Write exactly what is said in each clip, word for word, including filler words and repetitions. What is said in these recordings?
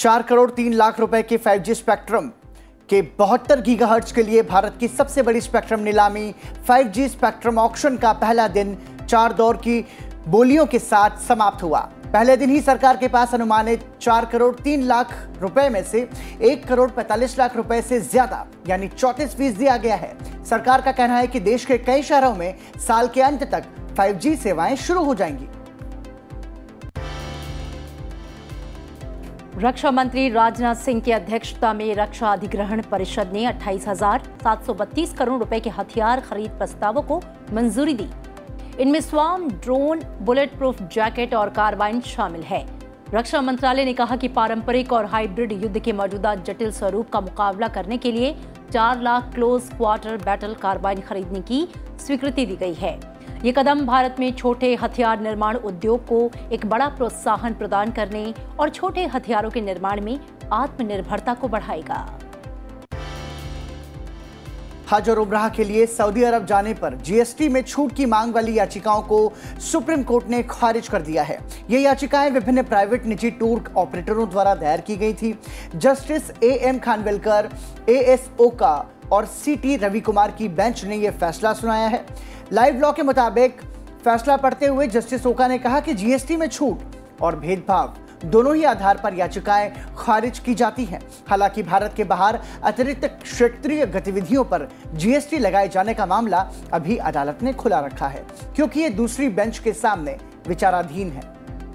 चार करोड़ तीन लाख रुपए के फाइव जी स्पेक्ट्रम के बहत्तर गीगाहर्ट्ज के लिए भारत की सबसे बड़ी स्पेक्ट्रम नीलामी फाइव जी स्पेक्ट्रम ऑक्शन का पहला दिन चार दौर की बोलियों के साथ समाप्त हुआ। पहले दिन ही सरकार के पास अनुमानित चार करोड़ तीन लाख रुपए में से एक करोड़ पैंतालीस लाख रुपए से ज्यादा यानी चौंतीस फीसदी दिया गया है। सरकार का कहना है कि देश के कई शहरों में साल के अंत तक फाइव जी सेवाएं शुरू हो जाएंगी। रक्षा मंत्री राजनाथ सिंह की अध्यक्षता में रक्षा अधिग्रहण परिषद ने अट्ठाईस हजार सात सौ बत्तीस करोड़ रुपए के हथियार खरीद प्रस्तावों को मंजूरी दी। इनमें swarm, drone, bullet proof jacket और कार्बाइन शामिल है। रक्षा मंत्रालय ने कहा कि पारंपरिक और हाइब्रिड युद्ध के मौजूदा जटिल स्वरूप का मुकाबला करने के लिए चार lakh close quarter battle carbine खरीदने की स्वीकृति दी गई है। ये कदम भारत में छोटे हथियार निर्माण उद्योग को एक बड़ा प्रोत्साहन प्रदान करने और छोटे हथियारों के निर्माण में आत्मनिर्भरता को बढ़ाएगा। हज और उम्राह के लिए सऊदी अरब जाने पर जीएसटी में छूट की मांग वाली याचिकाओं को सुप्रीम कोर्ट ने खारिज कर दिया है। ये याचिकाएं विभिन्न प्राइवेट निजी टूर ऑपरेटरों द्वारा दायर की गई थी। Justice A M Khanwilkar, A S Oka और सी टी रवि कुमार की बेंच ने यह फैसला सुनाया है। लाइव लॉ के मुताबिक फैसला पढ़ते हुए जस्टिस ओका ने कहा कि जीएसटी में छूट और भेदभाव दोनों ही आधार पर याचिकाएं खारिज की जाती हैं। हालांकि भारत के बाहर अतिरिक्त क्षेत्रीय गतिविधियों पर जीएसटी लगाए जाने का मामला अभी अदालत ने खुला रखा है, क्योंकि ये दूसरी बेंच के सामने विचाराधीन है।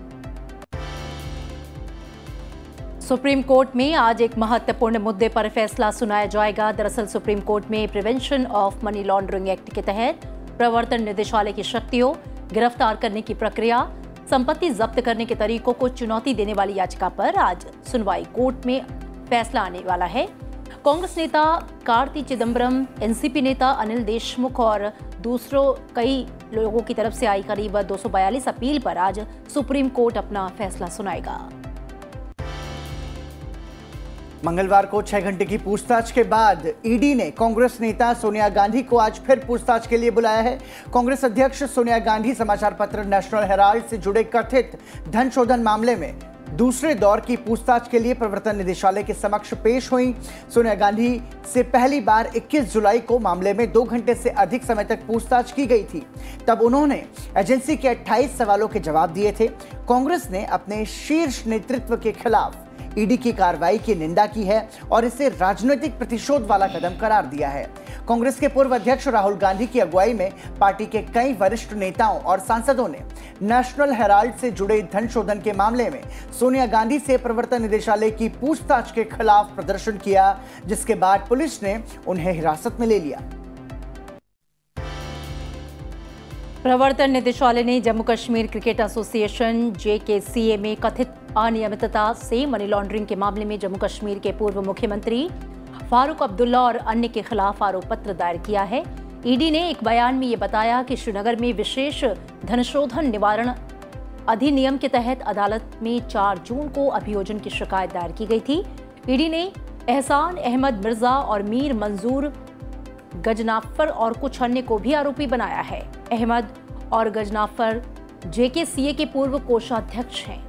सुप्रीम कोर्ट में आज एक महत्वपूर्ण मुद्दे पर फैसला सुनाया जाएगा। दरअसल सुप्रीम कोर्ट में prevention of money laundering act के तहत प्रवर्तन निदेशालय की शक्तियों, गिरफ्तार करने की प्रक्रिया, संपत्ति जब्त करने के तरीकों को चुनौती देने वाली याचिका पर आज सुनवाई कोर्ट में फैसला आने वाला है। कांग्रेस नेता कार्ति चिदम्बरम, एनसीपी नेता अनिल देशमुख और दूसरों कई लोगों की तरफ से आई करीब दो सौ बयालीस अपील पर आज सुप्रीम कोर्ट अपना फैसला सुनाएगा। मंगलवार को छह घंटे की पूछताछ के बाद ईडी ने कांग्रेस नेता सोनिया गांधी को आज फिर पूछताछ के लिए बुलाया है। कांग्रेस अध्यक्ष सोनिया गांधी समाचार पत्र नेशनल हेराल्ड से जुड़े कथित धन शोधन मामले में दूसरे दौर की पूछताछ के लिए प्रवर्तन निदेशालय के समक्ष पेश हुई। सोनिया गांधी से पहली बार इक्कीस जुलाई को मामले में दो घंटे से अधिक समय तक पूछताछ की गई थी। तब उन्होंने एजेंसी के अट्ठाईस सवालों के जवाब दिए थे। कांग्रेस ने अपने शीर्ष नेतृत्व के खिलाफ ईडी की कार्रवाई की निंदा की है और इसे राजनीतिक प्रतिशोध वाला कदम करार दिया है। कांग्रेस के पूर्व अध्यक्ष राहुल गांधी की अगुवाई में पार्टी के कई वरिष्ठ नेताओं और सांसदों ने नेशनल हेराल्ड से जुड़े धन शोधन के मामले में सोनिया गांधी से प्रवर्तन निदेशालय की पूछताछ के खिलाफ प्रदर्शन किया, जिसके बाद पुलिस ने उन्हें हिरासत में ले लिया। प्रवर्तन निदेशालय ने Jammu Kashmir cricket association J K C ए में कथित अनियमितता से मनी लॉन्ड्रिंग के मामले में जम्मू कश्मीर के पूर्व मुख्यमंत्री फारूक अब्दुल्ला और अन्य के खिलाफ आरोप पत्र दायर किया है। ईडी ने एक बयान में ये बताया कि श्रीनगर में विशेष धनशोधन निवारण अधिनियम के तहत अदालत में चार जून को अभियोजन की शिकायत दायर की गई थी। ईडी ने एहसान अहमद मिर्जा और मीर मंजूर गजनाफर और कुछ अन्य को भी आरोपी बनाया है। अहमद और गजनाफर जे के सी ए के पूर्व कोषाध्यक्ष हैं।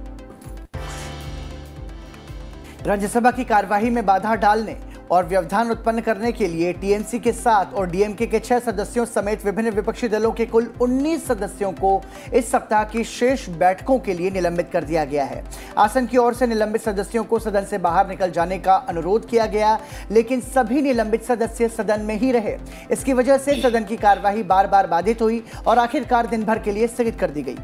राज्यसभा की कार्यवाही में बाधा डालने और व्यवधान उत्पन्न करने के लिए टीएमसी के सात और डीएमके के छह सदस्यों समेत विभिन्न विपक्षी दलों के कुल उन्नीस सदस्यों को इस सप्ताह की शेष बैठकों के लिए निलंबित कर दिया गया है। आसन की ओर से निलंबित सदस्यों को सदन से बाहर निकल जाने का अनुरोध किया गया, लेकिन सभी निलंबित सदस्य सदन में ही रहे। इसकी वजह से सदन की कार्यवाही बार बार बाधित हुई और आखिरकार दिन भर के लिए स्थगित कर दी गई।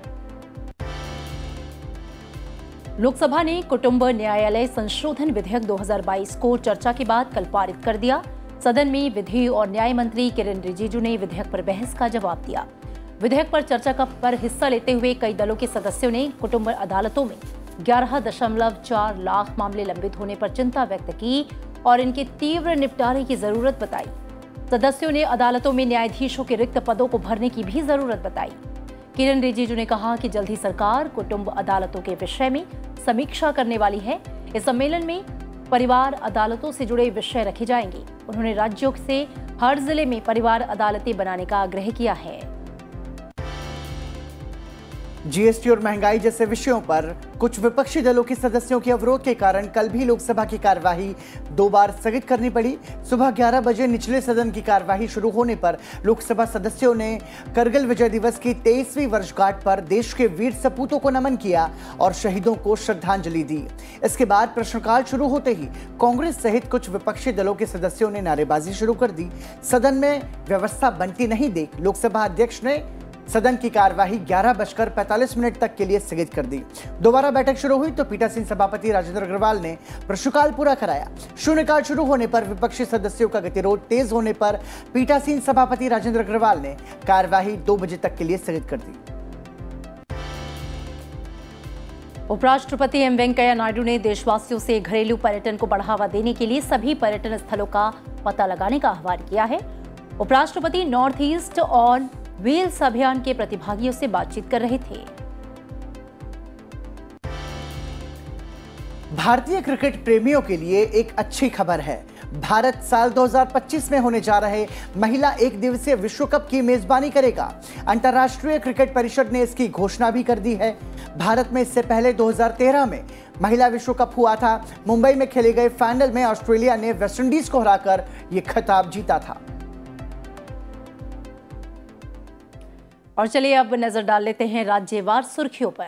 लोकसभा ने कुटुंब न्यायालय संशोधन विधेयक दो हज़ार बाईस को चर्चा के बाद कल पारित कर दिया। सदन में विधि और न्याय मंत्री किरेन रिजिजू ने विधेयक पर बहस का जवाब दिया। विधेयक पर चर्चा का पर हिस्सा लेते हुए कई दलों के सदस्यों ने कुटुंब अदालतों में ग्यारह दशमलव चार लाख मामले लंबित होने पर चिंता व्यक्त की और इनके तीव्र निपटारे की जरूरत बताई। सदस्यों ने अदालतों में न्यायाधीशों के रिक्त पदों को भरने की भी जरूरत बताई। किरेन रिजिजू ने कहा कि जल्द ही सरकार कुटुंब अदालतों के विषय में समीक्षा करने वाली है। इस सम्मेलन में परिवार अदालतों से जुड़े विषय रखे जाएंगे। उन्होंने राज्यों से हर जिले में परिवार अदालतें बनाने का आग्रह किया है। जीएसटी और महंगाई जैसे विषयों पर कुछ विपक्षी दलों के सदस्यों के अवरोध के कारण कल भी लोकसभा की कार्यवाही दो बार स्थगित करनी पड़ी। सुबह ग्यारह बजे निचले सदन की कार्यवाही शुरू होने पर लोकसभा सदस्यों ने करगिल विजय दिवस की तेईसवीं वर्षगांठ पर देश के वीर सपूतों को नमन किया और शहीदों को श्रद्धांजलि दी। इसके बाद प्रश्नकाल शुरू होते ही कांग्रेस सहित कुछ विपक्षी दलों के सदस्यों ने नारेबाजी शुरू कर दी। सदन में व्यवस्था बनती नहीं देख लोकसभा अध्यक्ष ने सदन की कार्यवाही ग्यारह बजकर पैंतालीस मिनट तक के लिए स्थगित कर दी। दोबारा बैठक शुरू हुई तो पीठासीन सभापति राजेंद्र अग्रवाल ने प्रश्नकाल पूरा कराया। शून्यकाल शुरू होने पर विपक्षी सदस्यों का गतिरोध तेज होने पर पीठासीन सभापति राजेंद्र अग्रवाल ने कार्यवाही दो बजे तक के लिए स्थगित कर दी। उपराष्ट्रपति एम वेंकैया नायडू ने देशवासियों से घरेलू पर्यटन को बढ़ावा देने के लिए सभी पर्यटन स्थलों का पता लगाने का आह्वान किया है। उपराष्ट्रपति नॉर्थ ईस्ट ऑन व्हील्स अभियान के प्रतिभागियों से बातचीत कर रहे थे। भारतीय क्रिकेट प्रेमियों के लिए एक अच्छी खबर है। भारत साल दो हज़ार पच्चीस में होने जा रहे महिला एक दिवसीय विश्व कप की मेजबानी करेगा। अंतर्राष्ट्रीय क्रिकेट परिषद ने इसकी घोषणा भी कर दी है। भारत में इससे पहले दो हज़ार तेरह में महिला विश्व कप हुआ था। मुंबई में खेले गए फाइनल में ऑस्ट्रेलिया ने वेस्टइंडीज को हराकर यह खिताब जीता था। और चलिए अब नजर डाल लेते हैं राज्यवार सुर्खियों पर।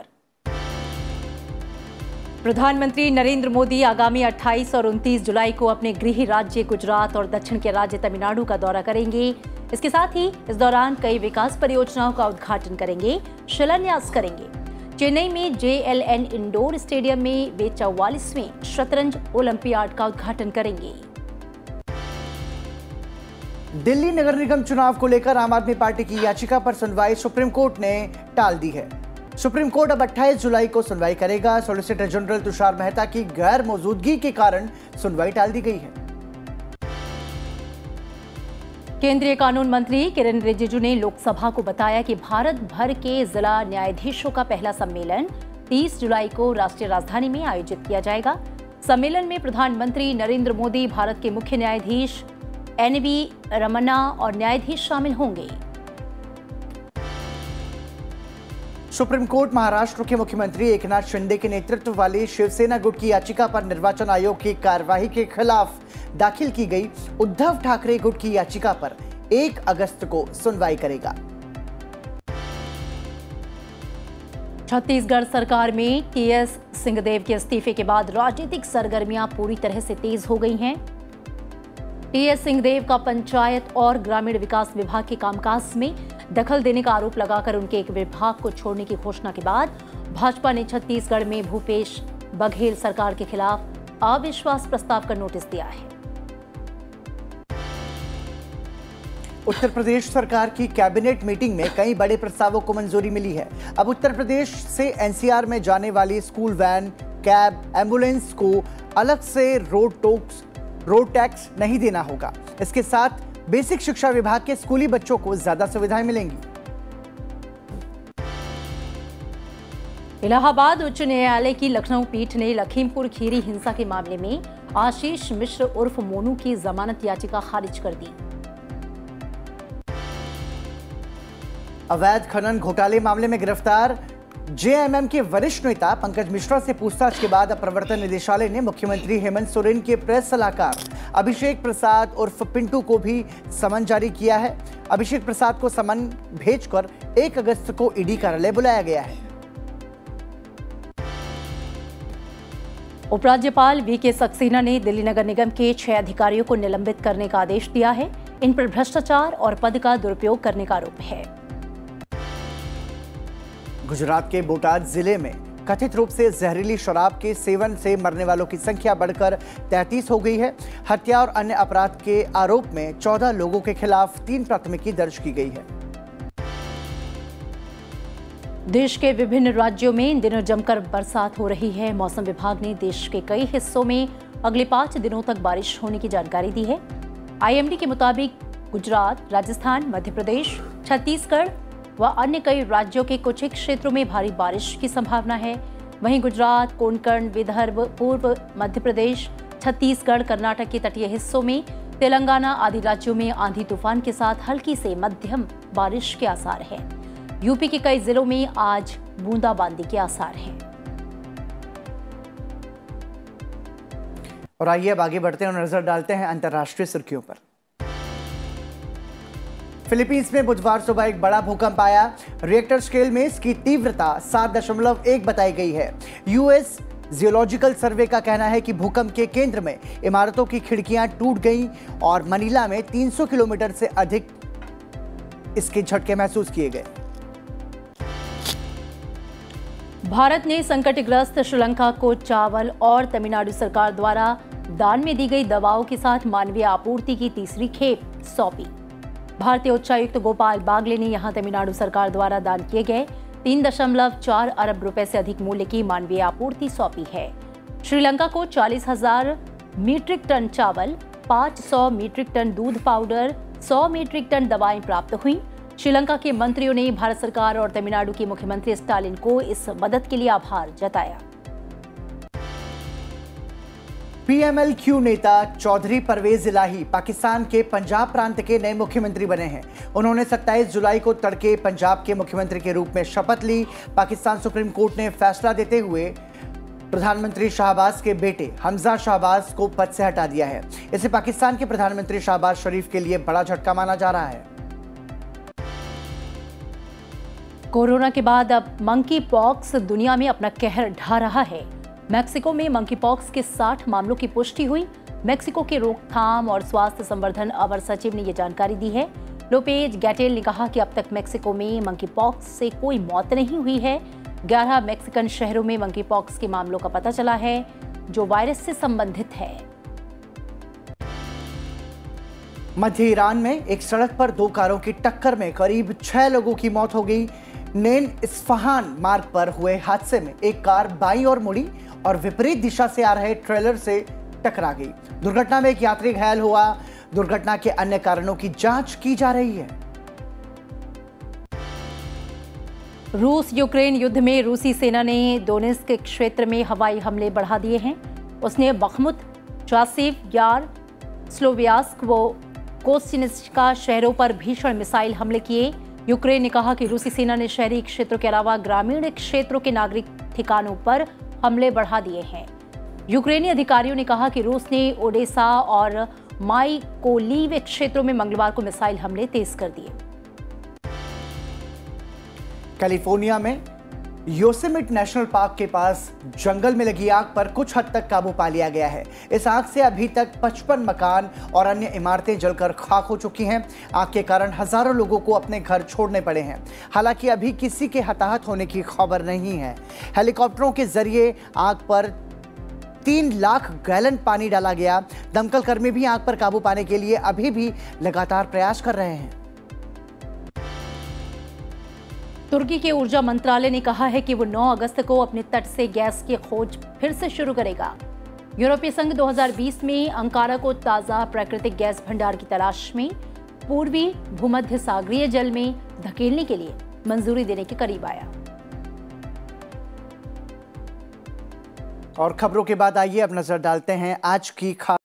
प्रधानमंत्री नरेंद्र मोदी आगामी अट्ठाईस और उनतीस जुलाई को अपने गृह राज्य गुजरात और दक्षिण के राज्य तमिलनाडु का दौरा करेंगे। इसके साथ ही इस दौरान कई विकास परियोजनाओं का उद्घाटन करेंगे, शिलान्यास करेंगे। चेन्नई में J L N indoor stadium में वे चौवालीसवें शतरंज ओलंपियाड का उद्घाटन करेंगे। दिल्ली नगर निगम चुनाव को लेकर आम आदमी पार्टी की याचिका पर सुनवाई सुप्रीम कोर्ट ने टाल दी है। सुप्रीम कोर्ट अब अट्ठाईस जुलाई को सुनवाई करेगा। सॉलिसिटर जनरल तुषार मेहता की गैर मौजूदगी के कारण सुनवाई टाल दी गई है। केंद्रीय कानून मंत्री किरेन रिजिजू ने लोकसभा को बताया कि भारत भर के जिला न्यायाधीशों का पहला सम्मेलन तीस जुलाई को राष्ट्रीय राजधानी में आयोजित किया जाएगा। सम्मेलन में प्रधानमंत्री नरेंद्र मोदी, भारत के मुख्य न्यायाधीश एन वी रमन्ना और न्यायाधीश शामिल होंगे। सुप्रीम कोर्ट महाराष्ट्र के मुख्यमंत्री एकनाथ शिंदे के नेतृत्व वाली शिवसेना गुट की याचिका पर निर्वाचन आयोग की कार्यवाही के खिलाफ दाखिल की गई उद्धव ठाकरे गुट की याचिका पर एक अगस्त को सुनवाई करेगा। छत्तीसगढ़ सरकार में टी एस सिंहदेव के इस्तीफे के बाद राजनीतिक सरगर्मियां पूरी तरह से तेज हो गई हैं। टी एस सिंहदेव का पंचायत और ग्रामीण विकास विभाग के कामकाज में दखल देने का आरोप लगाकर उनके एक विभाग को छोड़ने की घोषणा के बाद भाजपा ने छत्तीसगढ़ में भूपेश बघेल सरकार के खिलाफ अविश्वास प्रस्ताव का नोटिस दिया है। उत्तर प्रदेश सरकार की कैबिनेट मीटिंग में कई बड़े प्रस्तावों को मंजूरी मिली है। अब उत्तर प्रदेश से एन सी आर में जाने वाली स्कूल वैन, कैब, एम्बुलेंस को अलग से रोड टोक्स रोड टैक्स नहीं देना होगा। इसके साथ बेसिक शिक्षा विभाग के स्कूली बच्चों को ज्यादा सुविधाएं मिलेंगी। इलाहाबाद उच्च न्यायालय की लखनऊ पीठ ने लखीमपुर खीरी हिंसा के मामले में आशीष मिश्र उर्फ मोनू की जमानत याचिका खारिज कर दी। अवैध खनन घोटाले मामले में गिरफ्तार जे एम एम के वरिष्ठ नेता पंकज मिश्रा से पूछताछ के बाद अब प्रवर्तन निदेशालय ने मुख्यमंत्री हेमंत सोरेन के प्रेस सलाहकार अभिषेक प्रसाद उर्फ पिंटू को भी समन जारी किया है। अभिषेक प्रसाद को समन भेजकर एक अगस्त को ईडी कार्यालय बुलाया गया है। उपराज्यपाल वी के सक्सेना ने दिल्ली नगर निगम के छह अधिकारियों को निलंबित करने का आदेश दिया है। इन पर भ्रष्टाचार और पद का दुरुपयोग करने का आरोप है। गुजरात के बोटाद जिले में कथित रूप से जहरीली शराब के सेवन से मरने वालों की संख्या बढ़कर तैंतीस हो गई है। हत्या और अन्य अपराध के आरोप में चौदह लोगों के खिलाफ तीन प्राथमिकी दर्ज की गई है। देश के विभिन्न राज्यों में इन दिनों जमकर बरसात हो रही है। मौसम विभाग ने देश के कई हिस्सों में अगले पांच दिनों तक बारिश होने की जानकारी दी है। आई एम डी के मुताबिक गुजरात, राजस्थान, मध्य प्रदेश, छत्तीसगढ़ व अन्य कई राज्यों के कुछ एक क्षेत्रों में भारी बारिश की संभावना है। वहीं गुजरात, कोंकण, विदर्भ, पूर्व मध्य प्रदेश, छत्तीसगढ़, कर्नाटक के तटीय हिस्सों में, तेलंगाना आदि राज्यों में आंधी तूफान के साथ हल्की से मध्यम बारिश के आसार हैं। यूपी के कई जिलों में आज बूंदाबांदी के आसार हैं। और आइए अब आगे बढ़ते हैं और नजर डालते हैं अंतर्राष्ट्रीय सुर्खियों पर। फिलीपींस में बुधवार सुबह एक बड़ा भूकंप आया। रिएक्टर स्केल में इसकी तीव्रता सात दशमलव एक बताई गई है। यूएस जियोलॉजिकल सर्वे का कहना है कि भूकंप के केंद्र में इमारतों की खिड़कियां टूट गईं और मनीला में तीन सौ किलोमीटर से अधिक इसके झटके महसूस किए गए। भारत ने संकटग्रस्त श्रीलंका को चावल और तमिलनाडु सरकार द्वारा दान में दी गई दवाओं के साथ मानवीय आपूर्ति की तीसरी खेप सौंपी। भारतीय उच्चायुक्त गोपाल बागले ने यहां तमिलनाडु सरकार द्वारा दान किए गए तीन दशमलव चार अरब रुपए से अधिक मूल्य की मानवीय आपूर्ति सौंपी है। श्रीलंका को चालीस हजार मीट्रिक टन चावल, पाँच सौ मीट्रिक टन दूध पाउडर, सौ मीट्रिक टन दवाएं प्राप्त हुई। श्रीलंका के मंत्रियों ने भारत सरकार और तमिलनाडु के मुख्यमंत्री स्टालिन को इस मदद के लिए आभार जताया। पीएमएलक्यू नेता चौधरी परवेज इलाही पाकिस्तान के पंजाब प्रांत के नए मुख्यमंत्री बने हैं। उन्होंने सत्ताईस जुलाई को तड़के पंजाब के मुख्यमंत्री के रूप में शपथ ली। पाकिस्तान सुप्रीम कोर्ट ने फैसला देते हुए प्रधानमंत्री शहबाज के बेटे हमजा शहबाज को पद से हटा दिया है। इसे पाकिस्तान के प्रधानमंत्री शहबाज शरीफ के लिए बड़ा झटका माना जा रहा है। कोरोना के बाद अब मंकी पॉक्स दुनिया में अपना कहर ढा रहा है। मैक्सिको में मंकी पॉक्स के साठ मामलों की पुष्टि हुई। मैक्सिको के रोकथाम और स्वास्थ्य संवर्धन अवर सचिव ने यह जानकारी दी है। लोपेज गैटेल ने कहा कि अब तक मैक्सिको में मंकी पॉक्स से कोई मौत नहीं हुई है। ग्यारह मैक्सिकन शहरों में मंकी पॉक्स के मामलों का पता चला है जो वायरस से संबंधित है। मध्य ईरान में एक सड़क पर दो कारों की टक्कर में करीब छह लोगों की मौत हो गई। नेन इस्फहान मार्ग पर हुए हादसे में एक कार बाईं ओर मुड़ी और विपरीत दिशा से आ रहे ट्रेलर से टकरा गई। दुर्घटना में एक यात्री घायल हुआ। दुर्घटना के अन्य कारणों की जांच की जा रही है। रूस यूक्रेन युद्ध में रूसी सेना ने दोनेत्स्क क्षेत्र में हवाई हमले बढ़ा दिए हैं। उसने बखमुत, चासिव यार, स्लोवियास्क व कोस्टिनिस्का शहरों पर भीषण मिसाइल हमले किए। यूक्रेन ने कहा कि रूसी सेना ने शहरी क्षेत्रों के अलावा ग्रामीण क्षेत्रों के नागरिक ठिकानों पर हमले बढ़ा दिए हैं। यूक्रेनी अधिकारियों ने कहा कि रूस ने ओडेसा और माइकोलीव क्षेत्रों में मंगलवार को मिसाइल हमले तेज कर दिए। कैलिफोर्निया में योसेमिट नेशनल पार्क के पास जंगल में लगी आग पर कुछ हद तक काबू पा लिया गया है। इस आग से अभी तक पचपन मकान और अन्य इमारतें जलकर खाक हो चुकी हैं। आग के कारण हजारों लोगों को अपने घर छोड़ने पड़े हैं। हालांकि अभी किसी के हताहत होने की खबर नहीं है। हेलीकॉप्टरों के जरिए आग पर तीन लाख गैलन पानी डाला गया। दमकल कर्मी भी आग पर काबू पाने के लिए अभी भी लगातार प्रयास कर रहे हैं। तुर्की के ऊर्जा मंत्रालय ने कहा है कि वो नौ अगस्त को अपने तट से गैस की खोज फिर से शुरू करेगा। यूरोपीय संघ दो हज़ार बीस में अंकारा को ताज़ा प्राकृतिक गैस भंडार की तलाश में पूर्वी भूमध्य सागरीय जल में धकेलने के लिए मंजूरी देने के करीब आया। और खबरों के बाद आइए अब नजर डालते हैं आज की खास